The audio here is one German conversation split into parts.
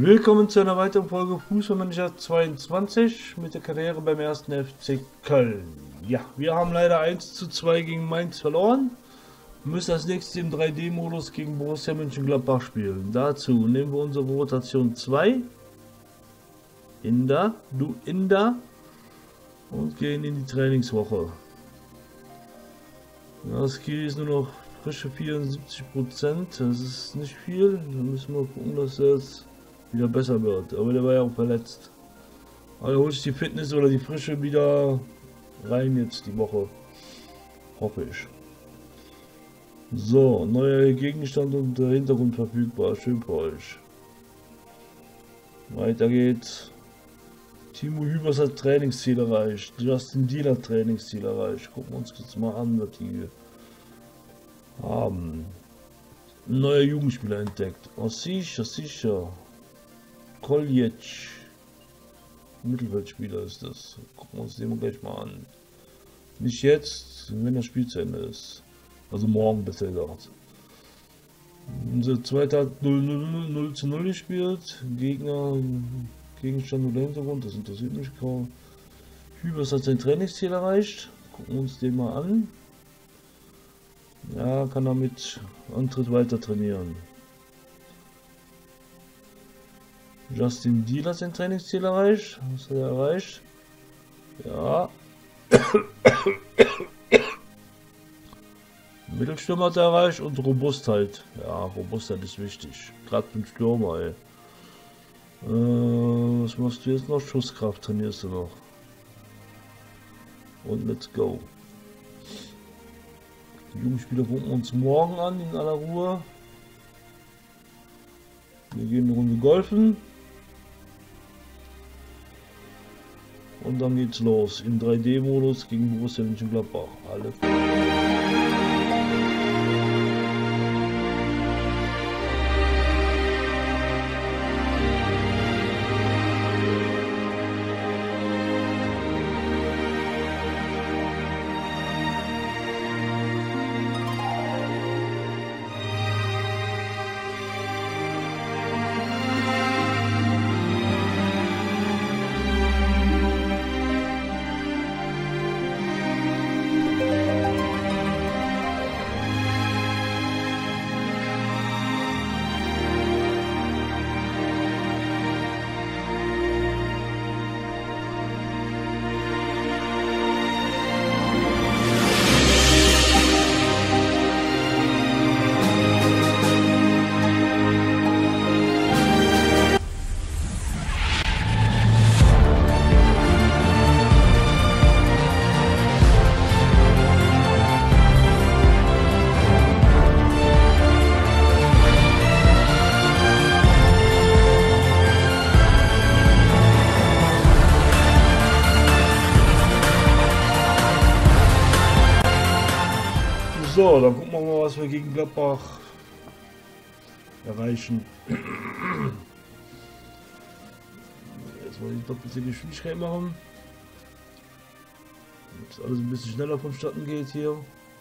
Willkommen zu einer weiteren Folge Fußballmanager 22 mit der Karriere beim 1. FC Köln. Ja, wir haben leider 1:2 gegen Mainz verloren. Wir müssen als nächstes im 3D-Modus gegen Borussia Mönchengladbach spielen. Dazu nehmen wir unsere Rotation 2. Inder, du Inder. Und gehen in die Trainingswoche. Das Kiel ist nur noch frische 74%. Das ist nicht viel. Da müssen wir gucken, dass das wieder besser wird, aber der war ja auch verletzt. Aber holt sich die Fitness oder die Frische wieder rein jetzt die Woche, hoffe ich. So, neuer Gegenstand und der Hintergrund verfügbar, schön für euch. Weiter geht's. Timo Hübers hat Trainingsziel erreicht, Justin Deal hat Trainingsziel erreicht. Gucken wir uns jetzt mal an, was die haben. Ein neuer Jugendspieler entdeckt. Oh sicher, sicher. Koljic, Mittelfeldspieler ist das. Gucken wir uns den gleich mal an. Nicht jetzt, wenn das Spiel zu Ende ist. Also morgen besser gesagt. Unser zweiter hat 0:0 gespielt. Gegner, Gegenstand oder Hintergrund, das interessiert mich kaum. Hübers hat sein Trainingsziel erreicht. Gucken wir uns den mal an. Ja, kann er mit Antritt weiter trainieren. Justin Deal hat sein Trainingsziel erreicht. Was hat er erreicht? Ja. Mittelstürmer hat er erreicht und Robustheit. Ja, Robustheit ist wichtig. Gerade beim Stürmer, ey. Was machst du jetzt noch? Schusskraft trainierst du noch. Und let's go. Die Jugendspieler gucken wir uns morgen an in aller Ruhe. Wir gehen eine Runde golfen. Und dann geht's los im 3D-Modus gegen Borussia Mönchengladbach. Alles. So, dann gucken wir mal, was wir gegen Gladbach erreichen. Jetzt wollen wir doch ein bisschen Geschwindigkeit machen. Damit alles ein bisschen schneller vonstatten geht hier.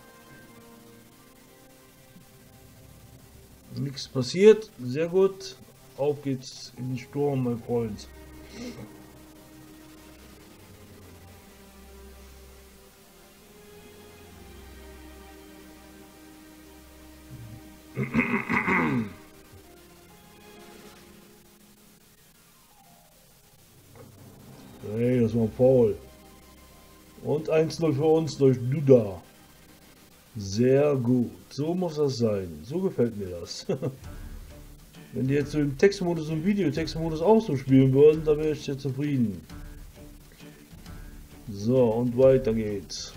Nichts passiert, sehr gut. Auf geht's in den Sturm, mein Freund. Hey, das war Paul. Und 1:0 für uns durch Duda. Sehr gut. So muss das sein. So gefällt mir das. Wenn die jetzt so im Textmodus und Videotextmodus auch so spielen würden, dann wäre ich sehr zufrieden. So, und weiter geht's.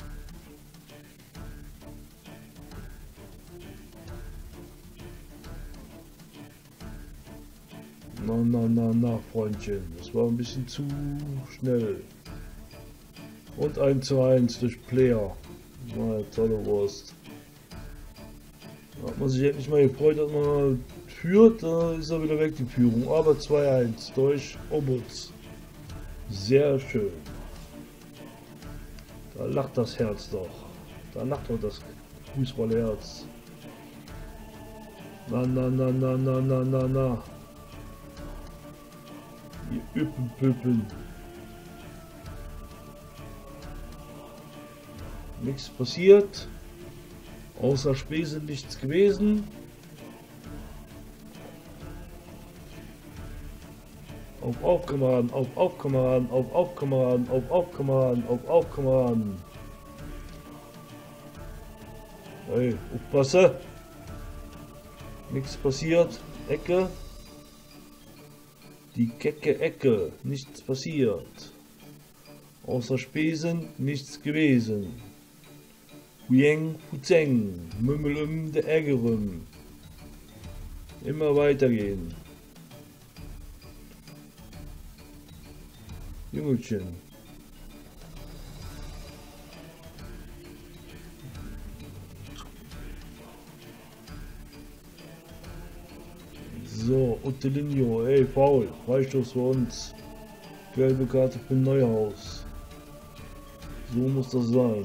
Na, Freundchen. Das war ein bisschen zu schnell. Und 1:1 durch Player. Na, tolle Wurst. Da hat man sich endlich mal gefreut, dass man führt. Da ist er wieder weg, die Führung. Aber 2:1 durch Obutz. Sehr schön. Da lacht das Herz doch. Da lacht doch das Fußballherz. Na. Üppen. Nichts passiert. Außer Späße nichts gewesen. Auf Kameraden, auf Kameraden, auf Kameraden, auf Kameraden, auf Kameraden. Hey, aufpasse. Nichts passiert. Ecke. Die kecke Ecke. Nichts passiert. Außer Spesen nichts gewesen. Huyeng, Fuzeng. Mümmel der Ägerem. Immer weitergehen. Jungelchen. So, Utelinho, ey, faul, Freistoß für uns. Gelbe Karte für Neuhaus. So muss das sein.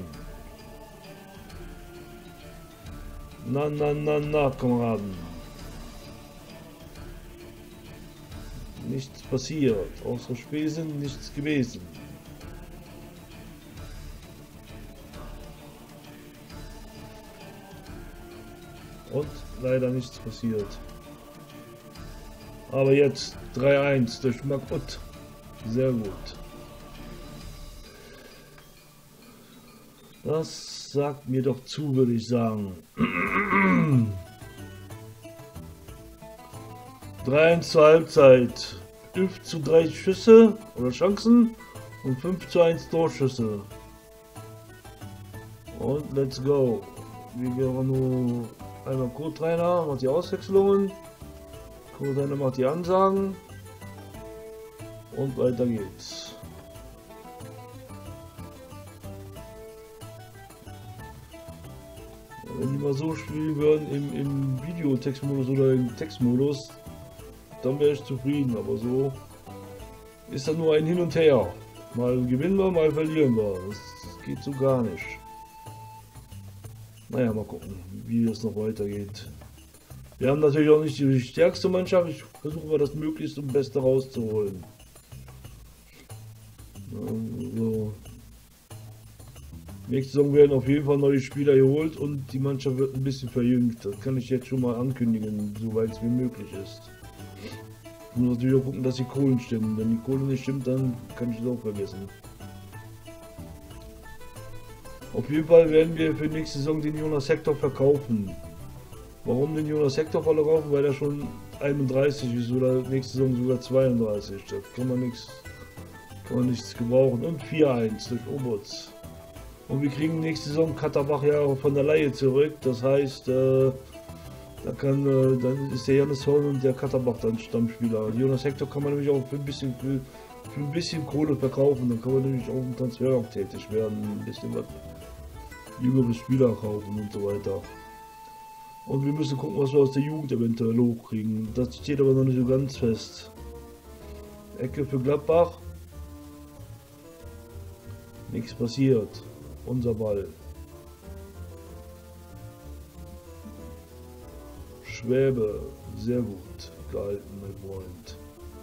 Na, Kameraden. Nichts passiert, außer Spesen nichts gewesen. Und leider nichts passiert. Aber jetzt 3-1 durch Makut. Sehr gut. Das sagt mir doch zu, würde ich sagen. 3-1 zur Halbzeit. 11:3 Schüsse oder Chancen und 5:1 Torschüsse. Und let's go. Wir gehen nur einmal Co-Trainer, macht die Auswechslungen. Co-Trainer macht die Ansagen. Und weiter geht's. Wenn die mal so spielen würden im Videotextmodus oder im Textmodus, dann wäre ich zufrieden, aber so ist dann nur ein Hin und Her. Mal gewinnen wir, mal verlieren wir. Das geht so gar nicht. Naja, mal gucken, wie es noch weitergeht. Wir haben natürlich auch nicht die stärkste Mannschaft. Ich versuche mal das Möglichste und Beste rauszuholen. So. Nächste Saison werden auf jeden Fall neue Spieler geholt und die Mannschaft wird ein bisschen verjüngt. Das kann ich jetzt schon mal ankündigen, soweit es wie möglich ist. Ich muss natürlich auch gucken, dass die Kohlen stimmen. Wenn die Kohle nicht stimmt, dann kann ich es auch vergessen. Auf jeden Fall werden wir für nächste Saison den Jonas Hector verkaufen. Warum den Jonas Hector verkaufen? Weil er schon 31 ist oder nächste Saison sogar 32. Da kann man nichts gebrauchen. Und 4-1 durch Obots. Und wir kriegen nächste Saison Katterbach ja von der Leihe zurück. Das heißt, dann ist der Janis Horn und der Katterbach dann Stammspieler. Jonas Hector kann man nämlich auch für ein bisschen Kohle verkaufen. Dann kann man nämlich auch im Transfermarkt tätig werden. Ein bisschen was jüngere Spieler kaufen und so weiter. Und wir müssen gucken, was wir aus der Jugend eventuell hochkriegen. Das steht aber noch nicht so ganz fest. Ecke für Gladbach. Nichts passiert. Unser Ball. Schwäbe. Sehr gut gehalten, mein Freund.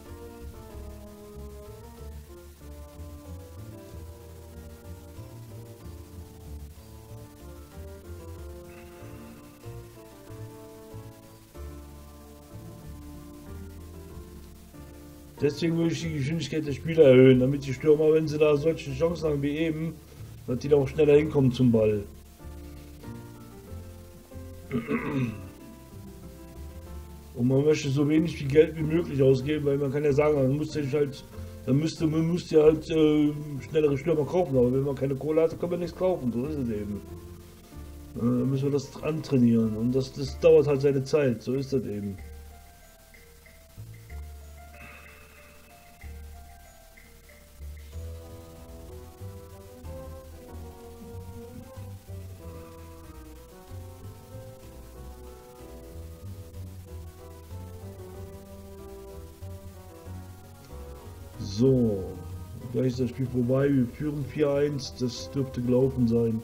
Deswegen würde ich die Geschwindigkeit der Spieler erhöhen, damit die Stürmer, wenn sie da solche Chancen haben wie eben, dass die da auch schneller hinkommen zum Ball. Und man möchte so wenig wie Geld wie möglich ausgeben, weil man kann ja sagen, man müsste halt schnellere Stürmer kaufen, aber wenn man keine Kohle hat, kann man nichts kaufen, so ist es eben. Dann müssen wir das antrainieren und das dauert halt seine Zeit, so ist das eben. So, gleich ist das Spiel vorbei, wir führen 4-1, das dürfte gelaufen sein.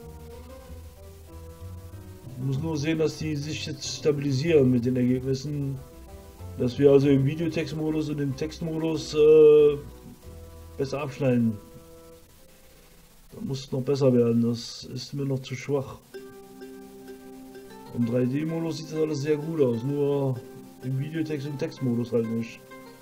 Ich muss nur sehen, dass die sich jetzt stabilisieren mit den Ergebnissen, dass wir also im Videotextmodus und im Textmodus besser abschneiden. Da muss es noch besser werden, das ist mir noch zu schwach. Im 3D-Modus sieht das alles sehr gut aus, nur im Videotext und Textmodus halt nicht.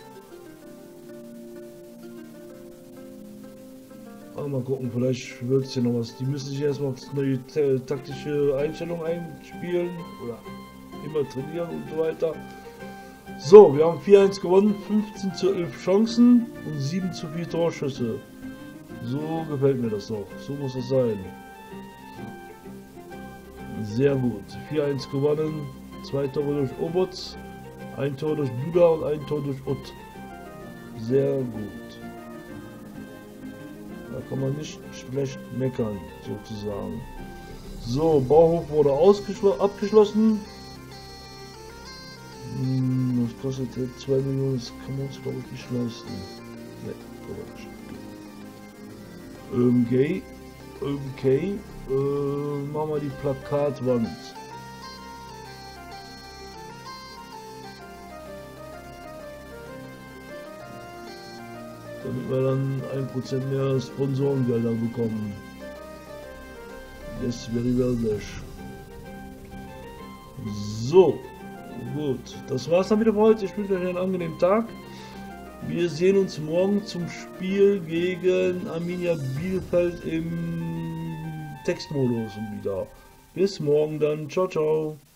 Aber mal gucken, vielleicht wird es hier noch was. Die müssen sich erstmal auf neue taktische Einstellungen einspielen oder immer trainieren und so weiter. So, wir haben 4-1 gewonnen, 15 zu 11 Chancen und 7 zu 4 Torschüsse. So gefällt mir das doch, so muss es sein. Sehr gut, 4-1 gewonnen, 2 Tore durch Obots, 1 Tor durch Duda und 1 Tor durch Ut. Sehr gut. Da kann man nicht schlecht meckern, sozusagen. So, Bauhof wurde abgeschlossen. Das kostet jetzt 2 Millionen, das kann man uns glaube ich nicht leisten. Ne, okay. Machen wir die Plakatwand. Damit wir dann 1% mehr Sponsorengelder bekommen. Yes, very well. So, gut. Das war's dann wieder für heute. Ich wünsche euch einen angenehmen Tag. Wir sehen uns morgen zum Spiel gegen Arminia Bielefeld im Textmodus wieder. Bis morgen dann. Ciao, ciao.